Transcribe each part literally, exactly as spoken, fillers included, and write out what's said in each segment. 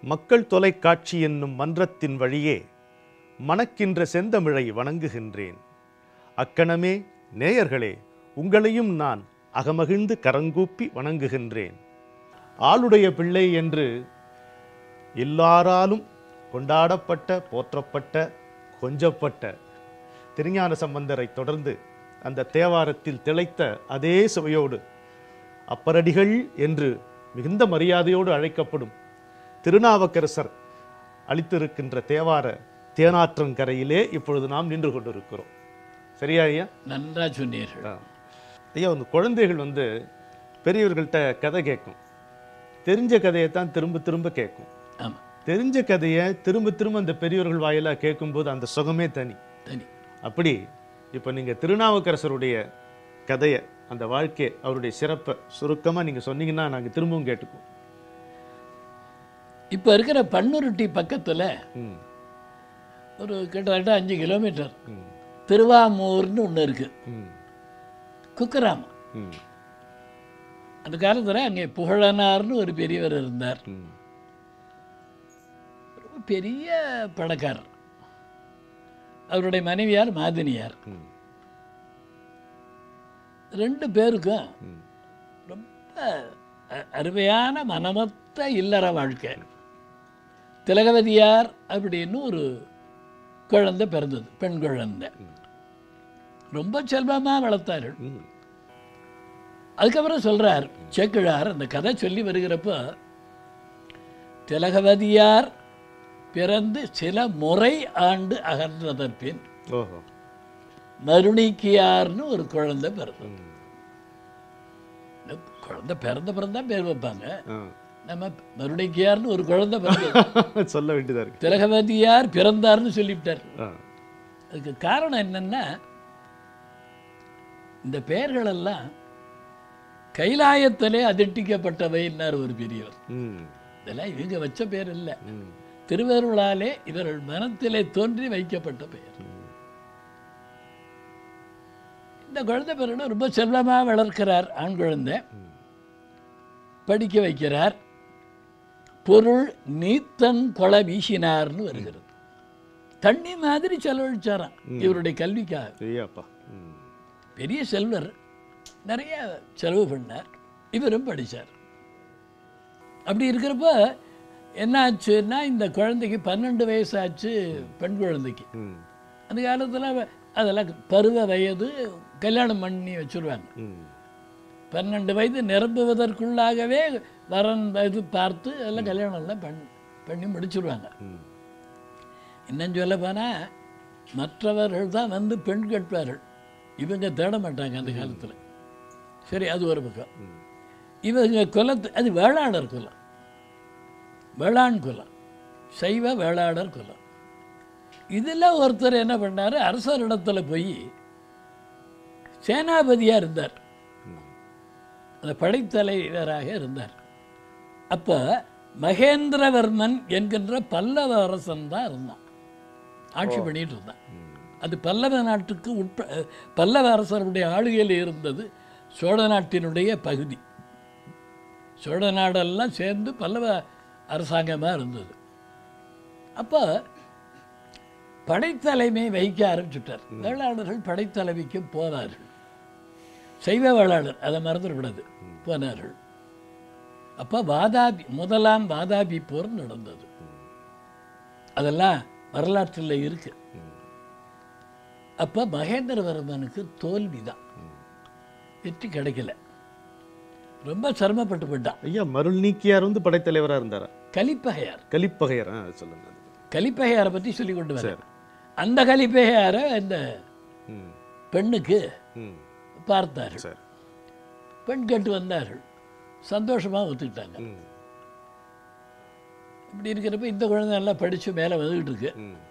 மக்கள் தொலைக்காட்சி என்னும் மன்றத்தின் வழியே மணக்கின்ற செந்தமிழை வணங்குகின்றேன். அக்கணமே நேயர்களே, உங்களையும் நான் அகமகிழ்ந்து கரங்கூப்பி வணங்குகின்றேன். ஆளுடைய பிள்ளை என்று எல்லாராலும் கொண்டாடப்பட்ட, போற்றப்பட்ட, கொஞ்சப்பட்ட திருஞான சம்பந்தரை தொடர்ந்து அந்த தேவாரத்தில் திளைத்த அதே சுவையோடு அப்பரடிகள் என்று மிகுந்த மரியாதையோடு அழைக்கப்படும் திருநாவுக்கரசர் அளித்திருக்கின்ற தேவார தேனாற்றங்கரையிலே இப்பொழுது நாம் நின்று கொண்டிருக்கிறோம். சரியா ஐயா? நன்றா சொன்னீர்கள் ஐயா. வந்து குழந்தைகள் வந்து பெரியவர்கள்ட்ட கதை கேட்கும். தெரிஞ்ச கதையை தான் திரும்ப திரும்ப கேட்கும். ஆமாம், தெரிஞ்ச கதையை திரும்ப திரும்ப அந்த பெரியவர்கள் வாயிலாக கேட்கும்போது அந்த சுகமே தனி தனி. அப்படி இப்போ நீங்கள் திருநாவுக்கரசருடைய கதையை, அந்த வாழ்க்கை, அவருடைய சிறப்பை சுருக்கமாக நீங்கள் சொன்னீங்கன்னா நாங்கள் திரும்பவும் கேட்டுக்குவோம். இப்போ இருக்கிற பன்னுருட்டி பக்கத்தில் ஒரு கிட்டத்தட்ட அஞ்சு கிலோமீட்டர் திருவாமூர்னு ஒன்று இருக்கு. குக்கிராமம். அந்த காலத்தில் அங்கே புகழனார்னு ஒரு பெரியவர் இருந்தார். ரொம்ப பெரிய பணக்காரர். அவருடைய மனைவியார் மாதினியார். ரெண்டு பேருக்கும் ரொம்ப அருமையான மனமொத்த இல்லற வாழ்க்கை. திலகவதியார் அப்படின்னு ஒரு குழந்தை பிறந்தது, பெண் குழந்தை. ரொம்ப செல்வமாக வளர்த்தார்கள். அதுக்கப்புறம் சொல்றார் சேக்கிழார் அந்த கதை சொல்லி வருகிறப்போ, திலகவதியார் பிறந்து சில முறை ஆண்டு அகன்றதற்பின் மருணிக்கியார்னு ஒரு குழந்தை பிறந்தது. குழந்தை பிறந்த பிறந்தா பேர் வைப்பாங்க. நம்ம மருணிக்கியார்னு ஒரு குழந்தை பிறந்தது சொல்ல வேண்டியதா இருக்கு. திலகவதியார் பிறந்தார்னு சொல்லிவிட்டார். அதுக்கு காரணம் என்னன்னா, இந்த பெயர்கள் எல்லாம் கைலாயத்திலே அதிட்டிக்கப்பட்டவைன்னார் ஒரு பெரியவர். இதெல்லாம் இவங்க வச்ச பேர் இல்லை, திருவருளாலே இவர்கள் மனத்திலே தோன்றி வைக்கப்பட்ட பெயர். இந்த குழந்தை பிறகு ரொம்ப செல்வமாக வளர்க்கிறார். ஆண் குழந்தை படிக்க வைக்கிறார். பொருள் நீத்தன் கொலை வீசினார்னு வருகிறது. தண்ணி மாதிரி செலவழிச்சாராம் இவருடைய கல்விக்காக. பெரிய செல்வர், நிறைய செலவு பண்ணார். இவரும் படித்தார். அப்படி இருக்கிறப்ப என்ன ஆச்சுன்னா, இந்த குழந்தைக்கு பன்னெண்டு வயசு ஆச்சு, பெண் குழந்தைக்கு. அந்த காலத்தில் அதெல்லாம் பருவ வயது, கல்யாணம் பண்ணி வச்சுருவாங்க. பன்னெண்டு வயது நிரம்புவதற்குள்ளாகவே வரன் இது பார்த்து அதெல்லாம் கல்யாணம்லாம் பண்ணி பண்ணி முடிச்சுடுவாங்க. இன்னும் சொல்ல போனால் மற்றவர்கள் தான் வந்து பெண் கேட்பார்கள், இவங்க தேட மாட்டாங்க அந்த காலத்தில். சரி, அது ஒரு பக்கம். இவங்க குலத்து அது வேளாளர் குலம், வேளாண் குலம், சைவ வேளாளர் குலம். இதில் ஒருத்தர் என்ன பண்ணார், அரசரிடத்துல போய் சேனாபதியாக இருந்தார், அந்த படைத்தலைவராக இருந்தார். அப்போ மகேந்திரவர்மன் என்கின்ற பல்லவ அரசன் தான் இருந்தான், ஆட்சி பண்ணிட்டு இருந்தான். அது பல்லவ நாட்டுக்கு உட்ப பல்லவ அரசருடைய ஆளுகையில் இருந்தது சோழ நாட்டினுடைய பகுதி. சோழ நாடெல்லாம் சேர்ந்து பல்லவ அரசாங்கமாக இருந்தது. அப்போ படைத்தலைமை வகிக்க ஆரம்பிச்சுட்டார். வேளாளர்கள் படைத்தலைமைக்கு போனார்கள். சைவ வேளாளர் அதை மறந்துவிடாது போனார்கள். அப்போ வாதாபி முதலாம் வாதாபி போர் நடந்தது. அதெல்லாம் வரலாற்றில் இருக்கு. அப்போ மகேந்திரவர்மனுக்கு தோல்வி தான், வெற்றி கிடைக்கல. ரொம்ப சிரமப்பட்டு போயிட்டான். ஐயா, மருள் நீக்கியார் வந்து படைத்தலைவராக இருந்தாரா? கலிப்பகையார். கலிப்பகையார் சொல்லுங்க. கலிப்பகையாரை பற்றி சொல்லி கொண்டு வர, அந்த கலிப்பகையாரை இந்த பெண்ணுக்கு பார்த்தார்கள். பெண் கேட்டு வந்தார்கள், சந்தோஷமாக ஒத்துக்கிட்டாங்க. இப்படி இருக்கிறப்ப இந்த குழந்தை நல்லா படித்து மேலே வந்துக்கிட்டு இருக்கு.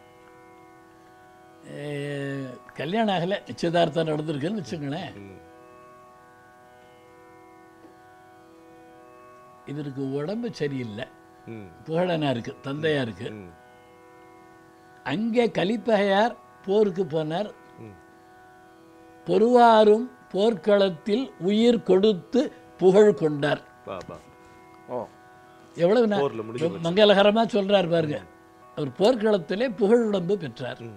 கல்யாணம் ஆகலை, நிச்சயதார்த்தம் நடந்திருக்குன்னு வச்சுங்களேன். இவருக்கு உடம்பு சரியில்லை, புகழனாருக்கு தந்தையாருக்கு. அங்கே கலிப்பகையார் போருக்கு போனார். பொருவாரும் போர்க்களத்தில் உயிர் கொடுத்து புகழ் கொண்டார். எவ்வளவு நா- போர்ல முடிஞ்சு மங்களகரமா சொல்றார் பாருங்க. அவர் போர்க்களத்திலே புகழுடம்பு பெற்றார். ம்.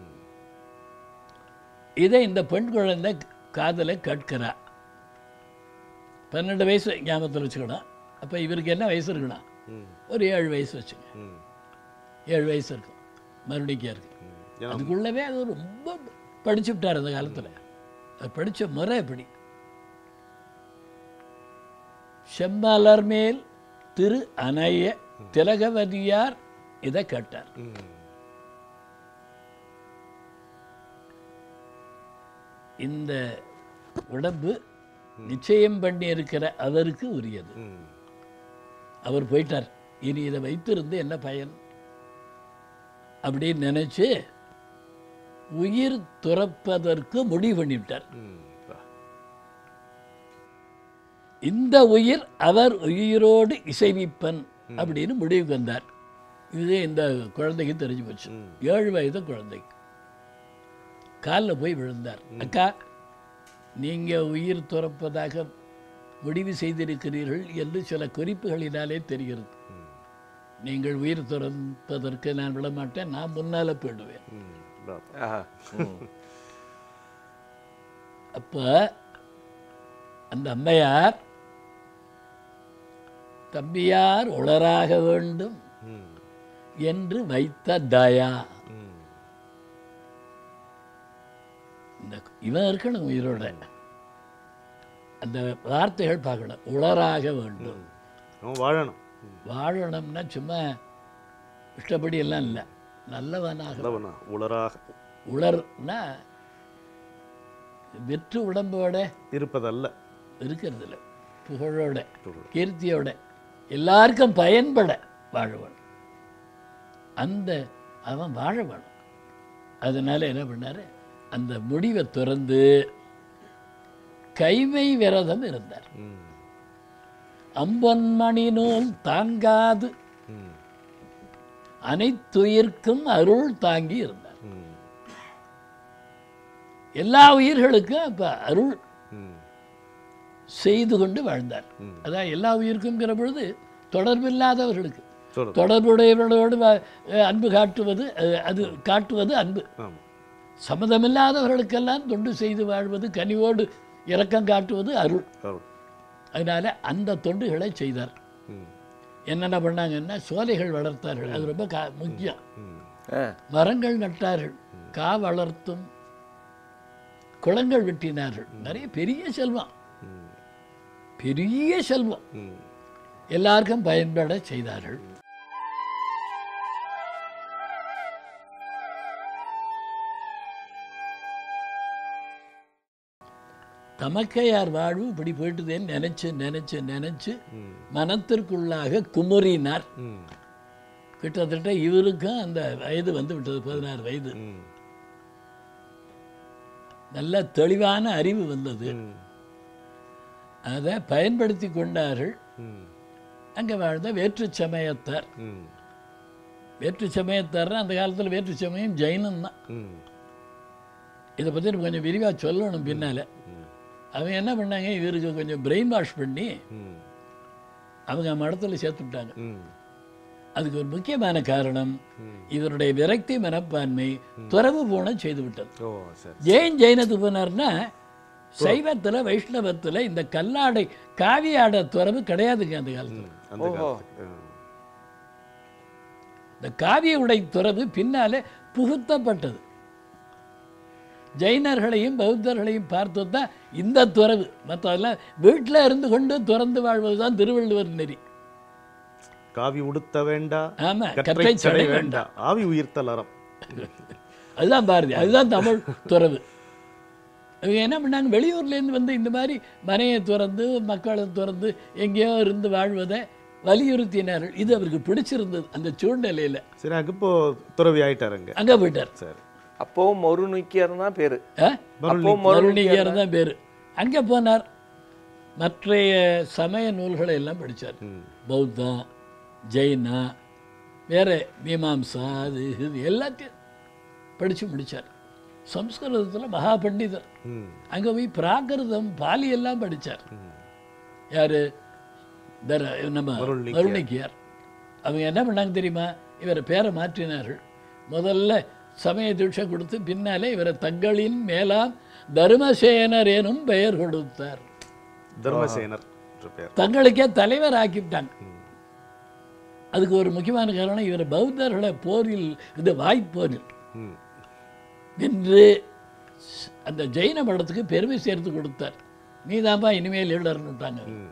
இதை இந்த பெண் குழந்தை காதலை கேட்கிறா. பன்னெண்டு வயசு ஞாபகத்தில் வச்சுக்கணும். அப்போ இவருக்கு என்ன வயசு இருக்கணும்? ம். ஒரு ஏழு வயசு வச்சுங்க. ம். ஏழு வயசு இருக்கும் மறுபடிக்கும் இருக்கு. ம். ஏன்னா அதுக்குள்ளவே அது ரொம்ப படிச்சு விட்டார் அந்த காலத்தில். அது படித்த முறை எப்படி? செம்மலர் மேல் திரு அணைய திலகவதியார் இதை கேட்டார். ம். இந்த உடம்பு நிச்சயம் பண்ணி இருக்கிற அவருக்கு உரியது. ம். அவர் போயிட்டார். இனி இதை வைத்திருந்து என்ன பயன் அப்படின்னு நினைச்சு உயிர் துறப்பதற்கு முடிவு பண்ணிவிட்டார். ம். வா. இந்த உயிர் அவர் உயிரோடு இசைவிப்பன் அப்படின்னு முடிவுக்கு வந்தார். இதே இந்த குழந்தைக்கு தெரிஞ்சு போச்சு. ம். ஏழு வயது குழந்தைக்கு காலில் போய் விழுந்தார். அக்கா, நீங்க உயிர் துறப்பதாக முடிவு செய்திருக்கிறீர்கள் என்று சில குறிப்புகளினாலே தெரிகிறது. ம். நீங்கள் உயிர் துறப்பதற்கு நான் விடமாட்டேன், நான் முன்னால போயிடுவேன். ம். வா. ஆஹா. ம். அப்ப அந்த அம்மையார், தம்பியார் உளராக வேண்டும் ம். என்று வைத்த தயா. ம். இந்த இவன் இருக்கணும் உயிரோட. அந்த வார்த்தைகள் பார்க்கணும். உளராக வேண்டும். அவன் வாழணும். ம். வாழணும்னா சும்மா இஷ்டப்படி எல்லாம் இல்லை, நல்லவனாக. நல்லவனா, உளராக உளர்னா வெற்று உடம்போட இருப்பதல்ல. இருக்கிறது இல்லை, புகழோட புகழ். கீர்த்தியோட எல்லாருக்கும் பயன்பட வாழ வேணும். அந்த அவன் வாழ வேணும். அதனால என்ன பண்ணாரு, அந்த முடிவை துறந்து கைமை விரதம் இருந்தார். ம். அம்பொன்மணி நூல் தாங்காது ம். அனைத்துயிர்க்கும் அருள் தாங்கி இருந்தார். ம். எல்லா உயிர்களுக்கும் அப்ப அருள் ம். செய்து கொண்டு வாழ்ந்தார். ம். அதான் எல்லா உயிருக்குங்கிற பொழுது தொடர்பில்லாதவர்களுக்கு, சொல்லுங்க. தொடர்புடையவர்களோடு வ- அன்பு காட்டுவது, அஹ், அது காட்டுவது அன்பு. ஆமா. சம்மதமில்லாதவர்களுக்கெல்லாம் தொண்டு செய்து வாழ்வது, கனிவோடு இரக்கம் காட்டுவது அருள். அருள். அதனால அந்த தொண்டுகளை செய்தார். ம். என்னென்ன பண்ணாங்கன்னா, சோலைகள் வளர்த்தார்கள். அது ரொம்ப கா முக்கியம். ம். ஆ. மரங்கள் நட்டார்கள், கா வளர்த்தும் குளங்கள் வெட்டினார்கள். நிறைய பெரிய செல்வம், ம். பெரிய செல்வம் ம். எல்லாருக்கும் பயன்பட செய்தார்கள். தமக்கையார் வாழ்வு இப்படி போயிட்டுதேன்னு நினைச்சு நினைச்சு நினைச்சு ம். மனத்திற்குள்ளாக குமுறினார். ம். கிட்டத்தட்ட இவருக்கும் அந்த வயது வந்து விட்டது, பதினாறு வயது. ம். நல்ல தெளிவான அறிவு வந்தது. ம். அதை பயன்படுத்தி கொண்டார்கள். ம். அங்கே வாழ்ந்த வேற்று சமயத்தார். ம். வேற்று சமயத்தார்னா அந்த காலத்தில் வேற்று சமயம் ஜெயினம் தான். ம். இதை பற்றி நம்ம கொஞ்சம் விரிவாக சொல்லணும் பின்னால். ம். அவங்க என்ன பண்ணாங்க, இவருக்கு கொஞ்சம் பிரெயின் வாஷ் பண்ணி ம். அவங்க மடத்தில் சேர்த்து விட்டாங்க. ம். அதுக்கு ஒரு முக்கியமான காரணம் ம். இவருடைய விரக்தி மனப்பான்மை துறவு போன செய்து விட்டது. ஓ சரி. ஜெயின் ஜெயினத்துக்கு போனார்னா சைவத்தில் வைஷ்ணவத்தில் இந்த கல்லாடை காவியாட துறவு கிடையாதுங்க அந்த காலத்தில். ம். அந்த ஓஹோ. காலத்துக்கு. ஆ. இந்த காவிய உடை துறவு பின்னாலே புகுத்தப்பட்டது. ஜெயினர்களையும் பௌத்தர்களையும் பார்த்து தான் இந்த துறவு. மற்றதெல்லாம் வீட்டில் இருந்து கொண்டு துறந்து வாழ்வது தான் திருவள்ளுவர் நெறி. காவி உடுத்த வேண்டா, ஆமா, கற்றை கற்றை சடை சடை வேண்டா, ஆவி உயிர்த்தல் அறம். அதுதான் பாரதி, அதுதான் தமிழ் துறவு. இவங்க என்ன பண்ணாங்க, வெளியூர்லேருந்து வந்து இந்த மாதிரி மனையை துறந்து மக்களை துறந்து எங்கேயோ இருந்து வாழ்வதை வலியுறுத்தினார்கள். இது அவருக்கு பிடிச்சிருந்தது அந்த சூழ்நிலையில். சரி, அங்க இப்போ துறவி ஆயிட்டாருங்க. அங்கே போயிட்டார். சரி. அப்போவும் மொருநுக்கியர் தான் பேரு. ஆ? அப்போவும் மருணிகர் மொருநுக்கியர் தான் பேர். அங்கே போனார். மற்றைய சமய நூல்களை எல்லாம் படித்தார். ம். பௌத்தம், ஜெயினா, வேற மீமாம்சா, அது இது எல்லாத்தையும் படித்து முடித்தார். சம்ஸ்கிருதத்தில் மகா பண்டிதர். ம். அங்கே போய் பிராகிருதம் பாலி எல்லாம் படித்தார். ம். யார்? தர நம்ம மருள்நிக்கியார். மருணிக்கியார். அவங்க என்ன பண்ணாங்க தெரியுமா, இவரை பேரை மாற்றினார்கள். முதல்ல சமய தீட்சை கொடுத்து பின்னாலே இவரை தங்களின் மேலாம் தர்மசேனர் எனும் பெயர் கொடுத்தார். தர்மசேனர் என்ற பெயர். தங்களுக்கே தலைவர் ஆக்கிவிட்டாங்க. அதுக்கு ஒரு முக்கியமான காரணம், இவர் பௌத்தர்களை போரில் இது வாய்ப்போரில் ம். வென்று அந்த ஜெயின மடத்துக்கு பெருமை சேர்த்து கொடுத்தார். நீதான்பா இனிமேல் லீடர்னு விட்டாங்க. ம்.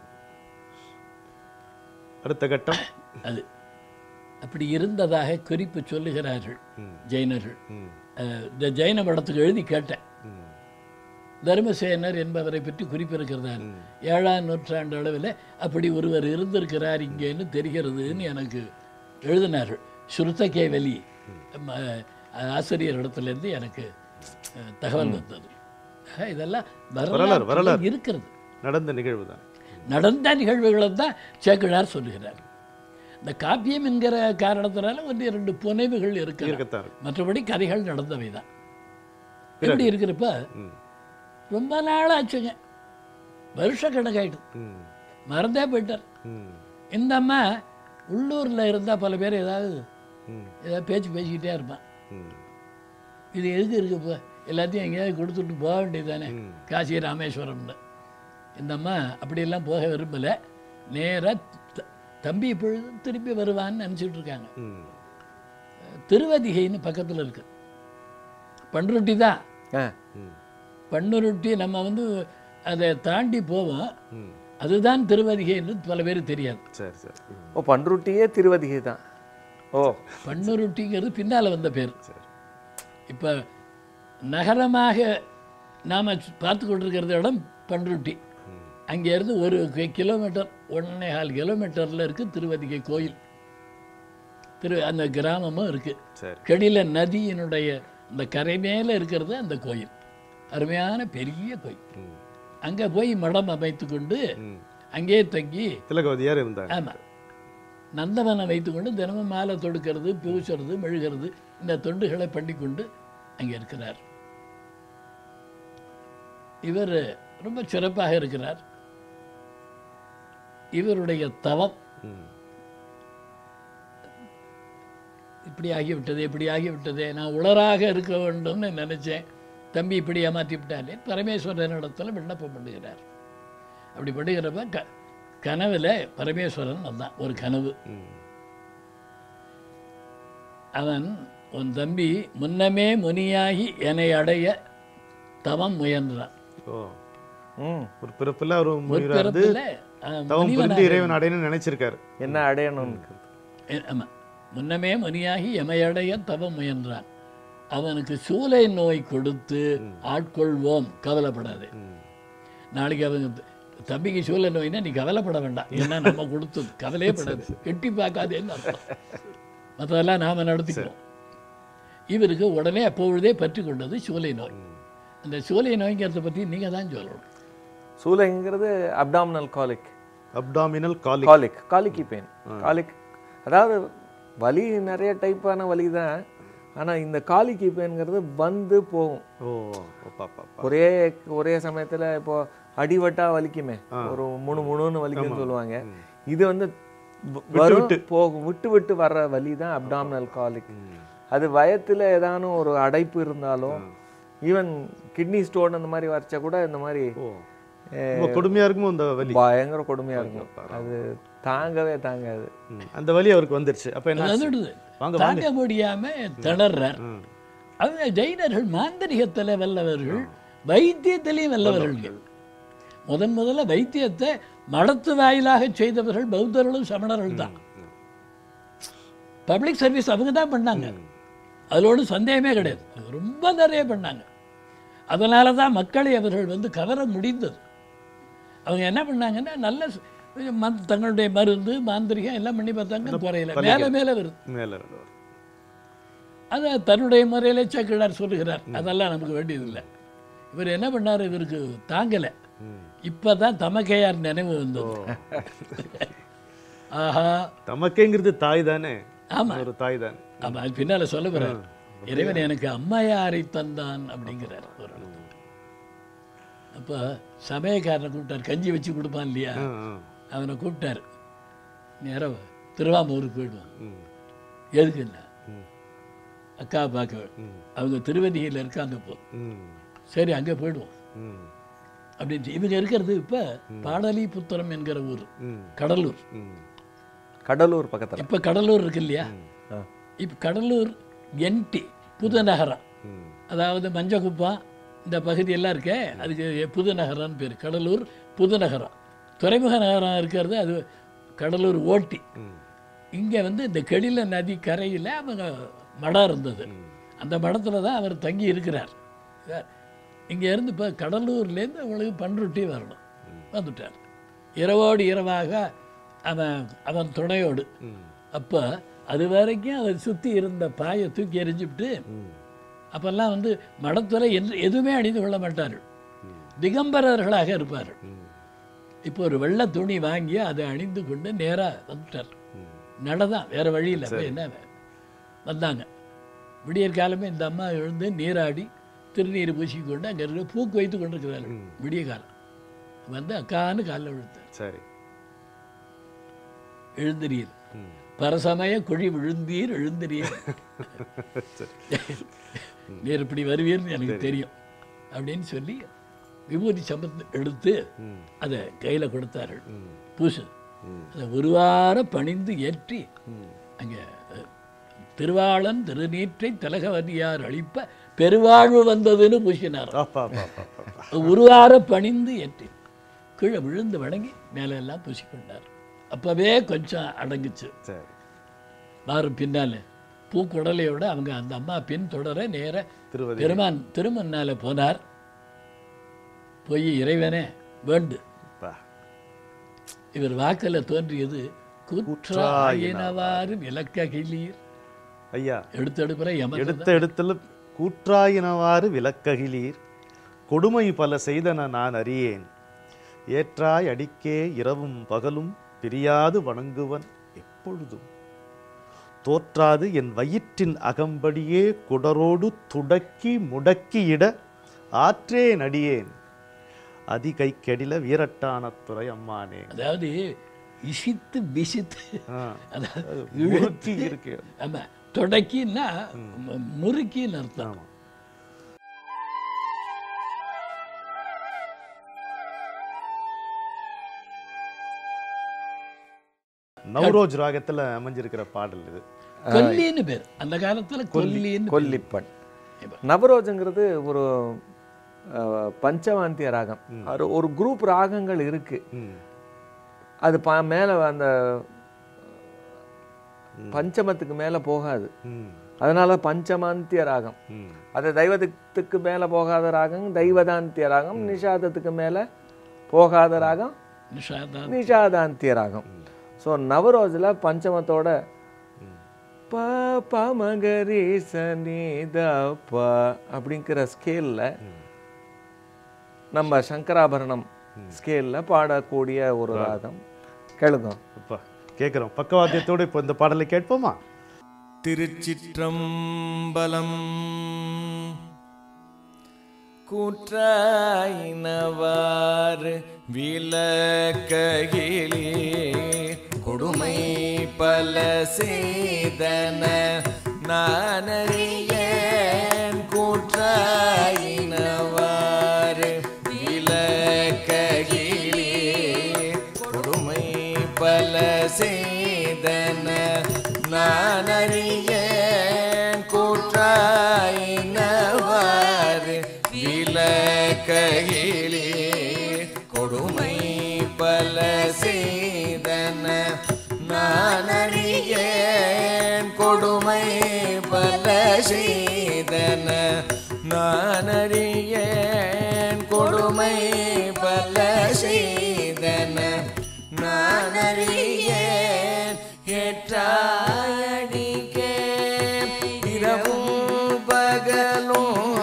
அடுத்த கட்டம் அது அப்படி இருந்ததாக குறிப்பு சொல்லுகிறார்கள் ம். ஜெயினர்கள். ம். அஹ், இந்த ஜெயின மடத்துக்கு எழுதி கேட்டேன். ம். தர்மசேனர் என்பவரை பற்றி குறிப்பிருக்கிறார். ம். ஏழாம் நூற்றாண்டு அளவில் அப்படி ஒருவர் இருந்திருக்கிறார் இங்கேன்னு தெரிகிறதுன்னு எனக்கு எழுதினார்கள். ஸ்ருதகேவலி ம, ஆசிரியர் இடத்துலேருந்து எனக்கு அஹ், தகவல் வந்தது. ஆக, இதெல்லாம் வரலாறு, வரலாறு. வரலாறு இருக்கிறது. நடந்த நிகழ்வு தான். நடந்த நிகழ்வுகளை தான் சேக்கிழார் சொல்லுகிறார். இந்த காப்பியம் என்கிற காரணத்தினால ஒன்று இரண்டு புனைவுகள் இருக்கு, இருக்கத்தான் இருக்கு. மற்றபடி கதைகள் நடந்தவை தான். இப்படி இருக்கிறப்ப ம். ரொம்ப நாள் ஆச்சுங்க, வருஷ கணக்காயிடுது, ம். மறந்தே போயிட்டார். ம். இந்த அம்மா உள்ளூரில் இருந்தால் பல பேர் ஏதாவது ம். ஏதாவது பேச்சு பேசிக்கிட்டே இருப்பான். ம். இது எதுக்கு இருக்குப்போ, எல்லாத்தையும் எங்கேயாவது கொடுத்துட்டு போக வேண்டியது தானே, ம். காசி ராமேஸ்வரம்னு. இந்த அம்மா அப்படியெல்லாம் போக விரும்பலை. நேராக தம்பி இப்பொழுதும் திரும்பி வருவான்னு நினச்சிட்டு இருக்காங்க. ம். திருவதிகைன்னு பக்கத்தில் இருக்கு. பண்ருட்டி தான். ஆ ம். பண்ருட்டி நம்ம வந்து அதை தாண்டி போவோம். ம். அதுதான் திருவதிகைன்னு பல பேர் தெரியாது. சரி சரி. ம். ஓ பண்ருட்டியே திருவதிகை தான். ஓ பண்ருட்டிங்கிறது பின்னால் வந்த பேர். சரி. இப்போ நகரமாக நாம் பார்த்து கொண்டிருக்கிறது இடம் பண்ருட்டி. ம். அங்கேருந்து ஒரு கி- கிலோமீட்டர் ஒன்றே கால் கிலோமீட்டரில் இருக்குது திருவதிகை கோயில். திரு அந்த கிராமமும் இருக்குது. சரி. கெடில நதியினுடைய அந்த கரை மேலே இருக்கிறது அந்த கோயில். அருமையான பெரிய கோயில். ம். அங்கே போய் மடம் அமைத்து கொண்டு ம். அங்கேயே தங்கி, திலகவதியார் இருந்தாங்க. ஆமாம், நந்தவனம் வைத்துக்கொண்டு தினமும் மாலை தொடுக்கிறது, பூசுறது, மெழுகிறது, இந்த தொண்டுகளை பண்ணிக்கொண்டு அங்கே இருக்கிறார். இவர் ரொம்ப சிறப்பாக இருக்கிறார். இவருடைய தவம் ம். இப்படி ஆகிவிட்டது, இப்படி ஆகிவிட்டதே, நான் உளராக இருக்க வேண்டும்னு நினைச்சேன், தம்பி இப்படி ஏமாற்றி விட்டாலே பரமேஸ்வரன் இடத்துல விண்ணப்பம் பண்ணுகிறார். அப்படி பண்ணுகிறப்ப க கனவுல பரமேஸ்வரன் வந்தான். ஒரு கனவு. ம். அவன், உன் தம்பி முன்னமே முனியாகி என்னை அடைய தவம் முயன்றான். ஓ, ம் ஒரு பிறப்பில் ஒரு முனிவராக இருந்து முற்பிறப்புல, அஹ், தவம் முனிவனாக புரிந்து இறைவன் அடையணும்னு நினைச்சிருக்காரு. என்ன அடையணும்னு. எ- ஆமா, முன்னமே முனியாகி எமையடைய தவம் முயன்றான். அவனுக்கு சூலை நோய் கொடுத்து ஆட்கொள்வோம், கவலைப்படாதே. ம். நாளைக்கு அவங்க த- தம்பிக்கு சூலை நோய்னா நீ கவலைப்பட வேண்டாம், ஏன்னா நம்ம கொடுத்தது, கவலையே படாது, எட்டி பார்க்காதேன்னு அர்த்தம். மற்றதெல்லாம் நாம் நடத்திக்குவோம். இவருக்கு உடனே அப்பொழுதே பற்றி கொண்டது சூலை நோய். அந்த சூலை நோய்ங்கிறத பற்றி நீங்கள் தான் சொல்லணும். சூளைங்கிறது abdominal colic. Abdominal colic. Colic காலிக்கி பெயின். காலிக் அதாவது வலி நிறைய டைப்பான வலி தான். ஆனால் இந்த காலிக்கி பெயின்ங்கிறது வந்து போகும். ஓ, ஓப்பா பாப்பா. ஒரே ஒரே சமயத்தில் இப்போ அடிவட்டா வலிக்குமே, ஒரு முணு முணுன்னு வலிக்குன்னு சொல்லுவாங்க. இது வந்து வ- வரும் போகும், விட்டு விட்டு வர்ற வலி தான் அப்டாமினல் காலிக். அது வயத்தில் ஏதானு ஒரு அடைப்பு இருந்தாலும், ஈவன் கிட்னி ஸ்டோன் அந்த மாதிரி வரைச்சா கூட இந்த மாதிரி ஓ, ரொம்ப கொடுமையா இருக்குமோ அந்த வலி? பயங்கர கொடுமையா இருக்கும். அது தாங்கவே தாங்காது. ம். அந்த வலி அவருக்கு வந்துருச்சு. அப்ப என்ன ஆச்சு? வந்துடுது, வாங்க தாங்க முடியாம திணறார். ம். அவங்க ஜெயினர்கள் மாந்திரிகத்தில் வல்லவர்கள், வைத்தியத்திலையும் வல்லவர்கள். முதன் முதல்ல வைத்தியத்தை மடத்து வாயிலாக செய்தவர்கள் பௌத்தர்களும் சமணர்கள் தான். பப்ளிக் சர்வீஸ் அவங்க தான் பண்ணாங்க, அதோடு சந்தேகமே கிடையாது. ரொம்ப நிறைய பண்ணாங்க. அதனால தான் மக்களை அவர்கள் வந்து கவர முடிந்தது. அவங்க என்ன பண்ணாங்கன்னா, நல்ல ச- மந்- தங்களுடைய மருந்து மாந்திரிகம் எல்லாம் பண்ணி பார்த்தாங்க, குறையில, மேலே மேலே வருது. மேல இருந்து வரும். அதை தன்னுடைய முறையிலே சேக்கிழார் சொல்லுகிறார். அதெல்லாம் நமக்கு வேண்டியதில்லை. இவர் என்ன பண்ணார், இவருக்கு தாங்கலை. ம். இப்போ தான் தமக்கையார் நினைவு வந்தது. ஆஹா, தமக்கைங்கிறது தாய் தானே? ஆமா. ஒரு தாய் தானே. ஆமாம், அது பின்னால் சொல்ல போகிறார். இறைவன் எனக்கு அம்மையாரை தந்தான் அப்படிங்கிறார் ஒரு இடத்துல. அப்போ சமயக்காரனை கூப்பிட்டார், கஞ்சி வச்சு கொடுப்பான் இல்லையா, ஆ, ஆ. அவனை கூப்பிட்டார். நேரம் திருவாமூருக்கு போயிடுவாங்க. எதுக்குன்னா அக்கா பார்க்க, அவங்க திருவதியில் இருக்காங்க இப்போ, சரி அங்கே போயிடுவோம் அப்படின்னு. இவங்க இருக்கிறது இப்போ பாடலிபுத்திரம் என்கிற ஊர், கடலூர். கடலூர் பக்கத்தில் இப்போ கடலூர் இருக்கு இல்லையா, இப்போ கடலூர் என்டி புதுநகரம், அதாவது மஞ்சக்குப்பா இந்த பகுதியெல்லாம் இருக்கே, அதுக்கு புதுநகரம்னு பேர். கடலூர் புதுநகரம். துறைமுக நகரம் இருக்கிறது அது கடலூர் ஓட்டி. இங்கே வந்து இந்த கெடில நதி கரையில் அவங்க மடம் இருந்தது. அந்த மடத்தில் தான் அவர் தங்கி இருக்கிறார். இங்கேருந்து இப்போ கடலூர்லேருந்து அவங்களுக்கு பண்ருட்டி வரணும். வந்துட்டார் இரவோடு இரவாக அவன் அவன் துணையோடு. அப்போ அது வரைக்கும் அதை சுற்றி இருந்த பாயை தூக்கி எறிஞ்சுவிட்டு, அப்போல்லாம் வந்து மடத்துறை என்று எதுவுமே அணிந்து கொள்ள மாட்டார்கள், திகம்பரர்களாக இருப்பார்கள். இப்போ ஒரு வெள்ளை துணி வாங்கி அதை அணிந்து கொண்டு நேராக வந்துட்டார். நடதான், வேறு வழியில் போய் என்ன வந்தாங்க. விடியற் காலமே இந்த அம்மா எழுந்து நீராடி திருநீர் பூசிக்கொண்டு அங்கே இருக்க பூக்கு வைத்து கொண்டு இருக்கிறார்கள். விடிய காலம் வந்து அக்கான்னு காலில் விழுத்தார். சரி, எழுந்திரீர் பரசமய குழி விழுந்தீர் எழுந்திரீர், நீர் இப்படி வருவீர்னு எனக்கு தெரியும் அப்படின்னு சொல்லி விபூதி சம்பந்த எடுத்து அதை கையில் கொடுத்தார்கள். பூசு அதை ஒரு வாரம் பணிந்து ஏற்றி அங்கே திருவாளன் திருநீற்றை திலகவதியார் அளிப்ப பெருவாழ்வு வந்ததுன்னு பூசினார். ஒரு வாரம் பணிந்து ஏற்றி கீழே விழுந்து வணங்கி மேலே எல்லாம் பூசிக்கொண்டார். அப்பவே கொஞ்சம் அடங்குச்சு. வாரம் பின்னால பூக்குடலையோட அவங்க அந்த அம்மா பின் தொடர நேர பெருமான் திருமன்னால போனார். போய் இறைவனே வேண்டு, இவர் வாக்கில் தோன்றியது கூற்றாயினவாறு விளக்ககிலீர். ஐயா எடுத்தெடுப்புற எடுத்த எடுத்துல கூற்றாயினவாறு விளக்ககிலீர், கொடுமை பல செய்தன நான் அறியேன், ஏற்றாய் அடிக்கே இரவும் பகலும் பிரியாது வணங்குவன் எப்பொழுதும், தோற்றாது என் வயிற்றின் அகம்படியே குடரோடு துடக்கி முடக்கியிட ஆற்றே நடியேன், அதிகை கெடில வீரட்டானத்துறை அம்மானே. அதாவது இசித்து பிசித்து, அதாவது முறுக்கி இருக்கு. ஆமா, தொடக்கின்னா முறுக்கின்னு அர்த்தம். நவரோஜ் ராகத்துல அமைஞ்சிருக்கிற பாடல் இது. கொல்லின்னு பேர் அந்த காலத்துல, கொல்லின்னு கொல்லிப்பண். நவரோஜங்கிறது ஒரு பஞ்சவாந்திய ராகம். ஒரு குரூப் ராகங்கள் இருக்கு. அது ப மேல அந்த பஞ்சமத்துக்கு மேல போகாது, அதனால பஞ்சமாந்திய ராகம். அது தெய்வத்துக்கு மேல போகாத ராகம் தெய்வதாந்திய ராகம், நிஷாதத்துக்கு மேல போகாத ராகம் நிஷாதாந்திய ராகம். ஸோ நவரோஜில் பஞ்சமத்தோட ப ப மகரி சனி த ப அப்படிங்கிற ஸ்கேலில், நம்ம சங்கராபரணம் ஸ்கேலில் பாடக்கூடிய ஒரு ராகம். கேளுங்க. இப்போ கேட்குறோம் பக்கவாத்தியத்தோடு. இப்போ இந்த பாடலை கேட்போமா? திருச்சிற்றம்பலம். கூற்றாயினவாறு விளக்ககிலே, கொடுமை பல செய்தன நானறியேன், கூற்றாயினவாறு விளக்ககிலே, கொடுமை பல செய்தன நானறியேன், கூற்றாயினவாறு விளக்ககிலே, கொடுமை பல செய்தன நானறியேன், கொடுமை பல செய்தன நானறியேன், கொடுமை பல செய்தன நானறியேன், ஏற்றாயடிக்கே இரவும் பகலும்,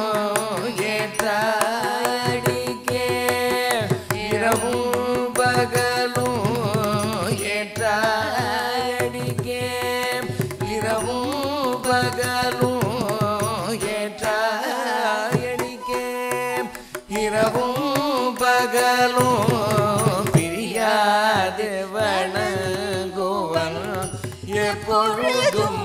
ஏற்றாயடிக்கே இரவும் பகலும், ஏற்றாயடிக்கே இரவும் பகலும், ஏற்றாயடிக்கே இரவும் பகலும் பிரியாது வணங்குவன் எப்பொழுதும்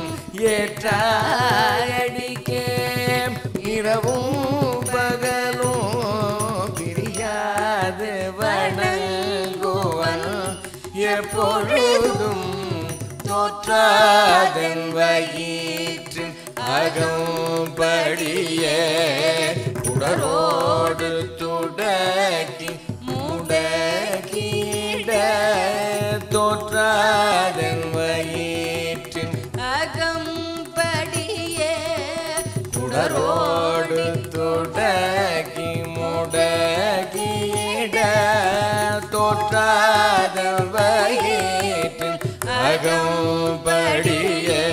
ஏற்றாயடிக்கே இரவும் பகலும் பிரியாது வணங்குவன் எப்பொழுதும் தோற்றாதன் வயிற்றின் அகம்படியே உடலோடு துடக்கி முடக்கிட தோற்றாதன் வயிற்றின் அகம்படியே உடலோடு துடக்கி முடக்கிட தோற்றாதன் வயிற்றின் அகம்படியே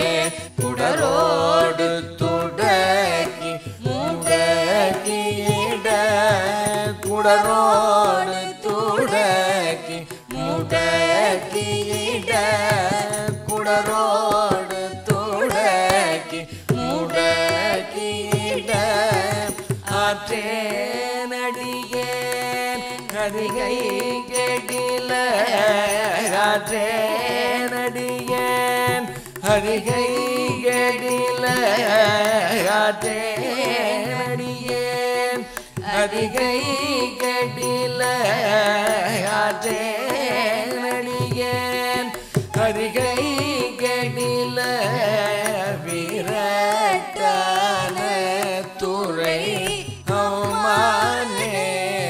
உடலோடு துடக்கி முடக்கிட குடலோடு துடக்கி முடக்கிட குடலோடு துடக்கி முடக்கிட ஆற்றேனடியேன் கதிகை கெடில ஆற்றேனடியேன் ஹரிகை கெடில ஆற்றேனடியேன் அதிகை கெடில ஆற்றேனடியேன் அதிகை கெடில விரட்டான துறை அம்மானே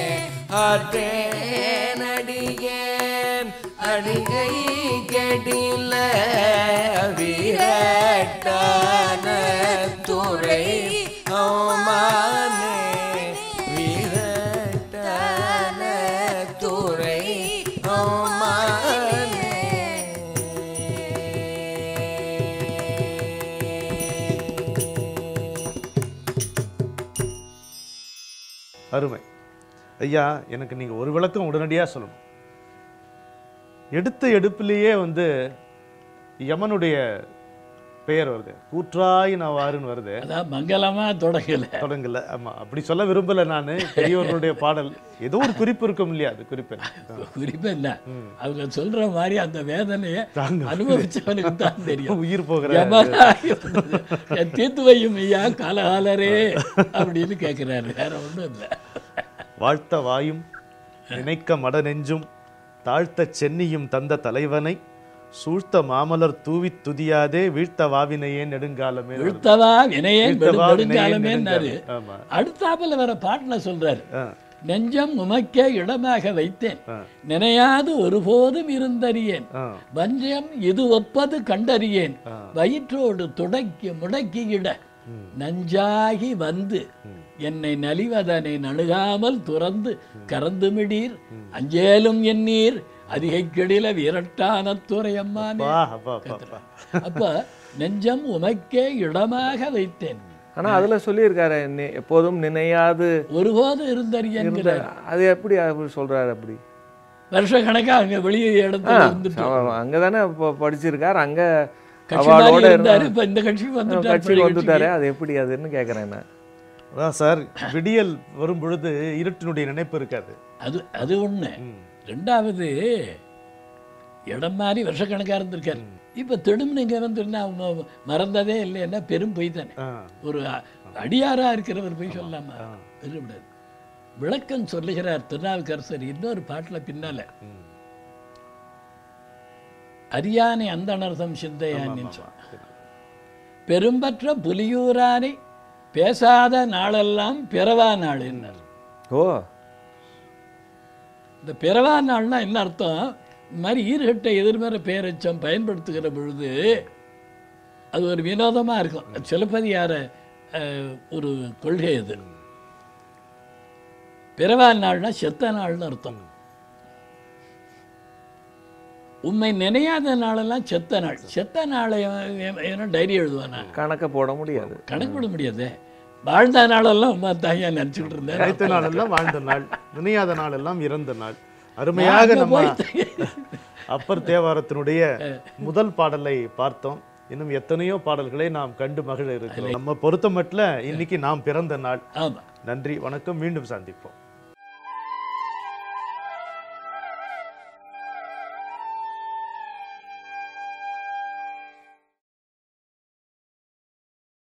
ஆற்றேனடியேன் அடிகை கெடில விரட்டான துறை அம்மானே விரட்டான துறை அம்மானே அருமை ஐயா. எனக்கு நீங்கள் ஒரு விளக்கம் உடனடியாக சொல்லணும். எடுத்த எடுப்பிலேயே வந்து யமனுடைய பெயர் வருது, கூற்றாய் நவாருன்னு வருது. அதான் மங்களமா தொடங்கல தொடங்கல. ஆமாம், அப்படி சொல்ல விரும்பலை நான். பெரியவர்களுடைய பாடல் ஏதோ ஒரு குறிப்பு இருக்கும் இல்லையா? அது குறிப்பு குறிப்பு என்ன, அவங்க சொல்ற மாதிரி அந்த வேதனையை அனுபவிச்சவனுக்கு தான் தெரியும். உயிர் போகிற தீர்த்து வையும் ஐயா காலகாலரே அப்படின்னு கேட்கிறாரு, வேற ஒன்றும் இல்லை. வாழ்த்த வாயும் நினைக்க மட நெஞ்சும் தாழ்த்த சென்னியும் தந்த தலைவனை சூழ்த்த மாமலர் தூவி துதியாதே வீழ்த்த வாவினையே நெடுங்காலமே வீழ்த்தவா வினையே நெடுங்காலமே. அடுத்தாப்புல வர பாட்டுல சொல்றாரு, நெஞ்சம் உமக்கே இடமாக வைத்தேன் நினையாது ஒருபோதும் இருந்தறியேன் வஞ்சம் இது ஒப்பது கண்டறியேன் வயிற்றோடு துடக்கி முடக்கியிட நஞ்சாகி வந்து என்னை நலிவதனை நணுகாமல் துறந்து கறந்துமிடீர் அஞ்சேலும் எண்ணீர் அதிகை கெடில விரட்டான துறையம்மானே. அப்ப நெஞ்சம் உமக்கே இடமாக வைத்தேன். ஆனா அதுல சொல்லியிருக்காரு எப்போதும் நினையாது ஒருபோதும் இருந்தறியேன். அது எப்படி அப்படி சொல்றாரு? அப்படி வருஷ கணக்கா அங்க வெளியே இடத்துல இருந்துட்டு அங்கதானே படிச்சிருக்காரு, அங்க கட்சியோட இருந்தாரு. இப்ப இந்த கட்சிக்கு கட்சிக்கு வந்துட்டாரு. அது எப்படி அதுன்னு கேக்குறேன் நான். அதான் சார், விடியல் வரும் பொழுது இருட்டினுடைய நினைப்பு இருக்காது. அது அது ஒண்ணு. ரெண்டாவது இடம் மாதிரி வருஷக்கணக்காக இருந்திருக்காரு. இப்போ திடும்னு இங்கே வந்துன்னா மறந்ததே இல்லைன்னா பெரும் பொய் தானே. ஒரு அடியாரா இருக்கிறவர் போய் சொல்லாமா விரும்புடாது. விளக்கம் சொல்லுகிறார் திருநாவுக்கரசர் இன்னொரு பாட்டில் பின்னால. அரியானை அந்த அனர்த்தம் சிந்தையான்னு சொன்ன பெரும்பற்ற புலியூரானை பேசாத நாளெல்லாம் பிறவா நாள் என்னார். ஓ, இந்த பிறவா நாள்னா என்ன அர்த்தம்? இந்த மாதிரி ஈர்கட்ட எதிர்மறை பேரச்சம் பயன்படுத்துகிற பொழுது அது ஒரு வினோதமாக இருக்கும். சிலப்பதிகார ஒரு கொள்கை அது. பிறவா நாள்னா செத்த நாள்னு அர்த்தம். உண்மை நினையாத நாளெல்லாம் செத்த நாள். செத்த நாளை டைரி எழுதுவானா? கணக்க போட முடியாது, கணக்கு போட முடியாது. வாழ்ந்த நாளெல்லாம் அம்மா தாயா நினச்சிக்கிட்டு இருந்தேன். நினைத்த நாளெல்லாம் வாழ்ந்த நாள், நினையாத நாளெல்லாம் இறந்த நாள். அருமையாக நம்ம அப்பர் தேவாரத்தினுடைய முதல் பாடலை பார்த்தோம். இன்னும் எத்தனையோ பாடல்களை நாம் கண்டு மகிழ இருக்கிறோம். நம்ம பொறுத்த மட்டும் இன்னைக்கு நாம் பிறந்த நாள். நன்றி, வணக்கம், மீண்டும் சந்திப்போம்.